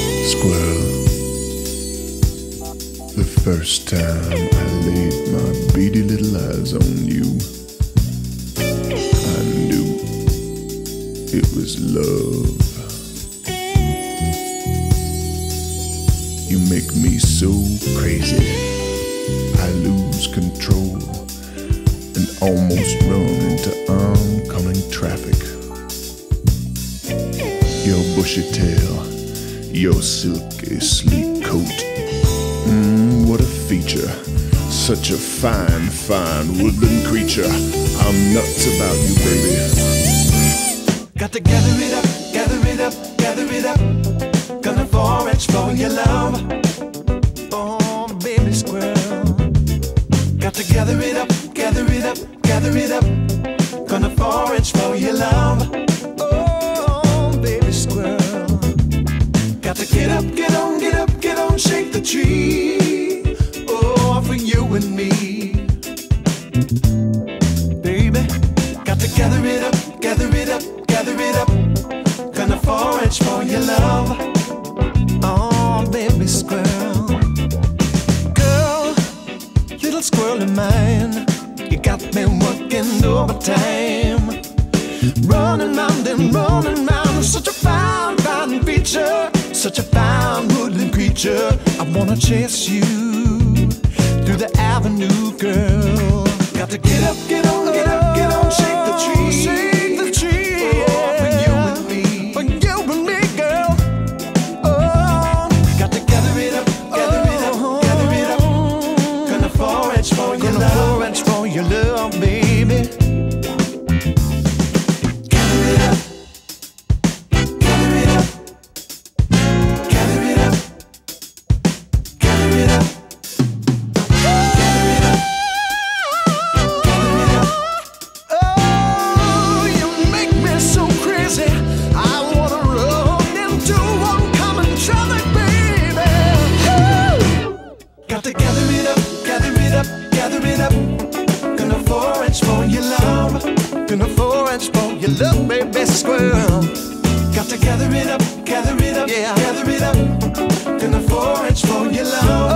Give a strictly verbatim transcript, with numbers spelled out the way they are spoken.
Squirrel, the first time I laid my beady little eyes on you, I knew it was love. You make me so crazy, I lose control and almost run into oncoming traffic. Your bushy tail, your silky sleek coat, mm, what a feature. Such a fine, fine woodland creature. I'm nuts about you, baby. Got to gather it up, gather it up, gather it up. Gonna forage for your love. Oh, baby squirrel. Got to gather it up, gather it up, gather it up. Gonna forage for your love. Oh, baby squirrel. Got to get up, get on, get up, get on, shake the tree. Oh, for you and me. Baby, got to gather it up, gather it up, gather it up. Gonna forage for your love. Oh, baby squirrel. Girl, little squirrel of mine, you got me working overtime. Running round and running round, such a fine, fine feature. Such a fine woodland creature. I wanna chase you through the avenue, girl. Got to get up, get on, get up, get on, shake the tree. Shake the tree. Oh, for you and me. For you and me, girl. Oh, got to gather it up, gather it up, gather it up. Gonna forage for your love. Gonna forage for your love, baby. Gather it up. Gather it up. Gather it up. Gather it up. Gather it up. Gather it up. Oh, you make me so crazy. I wanna run into oncoming traffic, baby. Woo! Got to gather it up, gather it up, gather it up. Gonna forage for your love. Gonna forage for your love, baby squirrel. Got to gather it up, gather it up, yeah. Gather it up. Gonna forage for your love.